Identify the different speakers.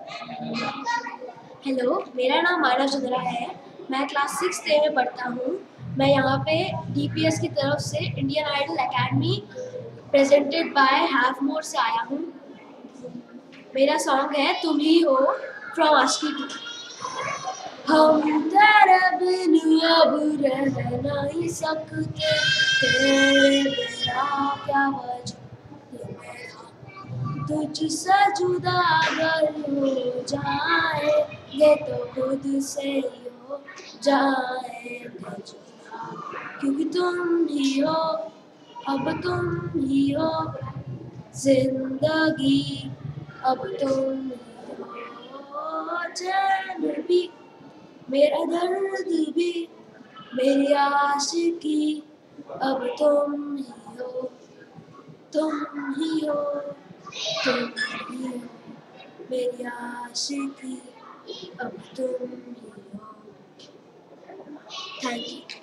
Speaker 1: Hello, मेरा नाम मानव चंद्रा है। मैं क्लास 6 में पढ़ता हूँ। मैं यहाँ पे डीपीएस की तरफ से Indian Idol academy presented by Havmor से आया हूँ। मेरा सॉन्ग है तुम ही हो फ्रॉम आशिकी 2। हम तेरे बिन अब रह नहीं सकते, तेरे बिना क्या वजूद मेरा, तुझसे जुदा अगर हो जाएंगे तो खुद से ही हो जाएंगे जुदा, क्योंकि तुम ही हो, अब तुम ही हो जिंदगी, अब तुम ही हो चैन भी, मेरा दर्द भी, मेरी आशिकी, अब तुम ही हो, तुम ही हो, तुम ही हो, मेरी आशिकी, अब तुम ही हो। Thank you.